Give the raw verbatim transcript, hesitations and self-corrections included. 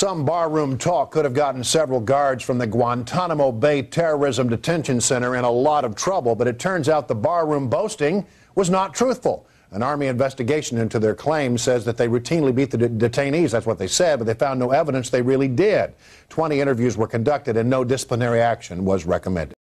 Some barroom talk could have gotten several guards from the Guantanamo Bay Terrorism Detention Center in a lot of trouble, but it turns out the barroom boasting was not truthful. An Army investigation into their claims says that they routinely beat the de- detainees. That's what they said, but they found no evidence they really did. twenty interviews were conducted and no disciplinary action was recommended.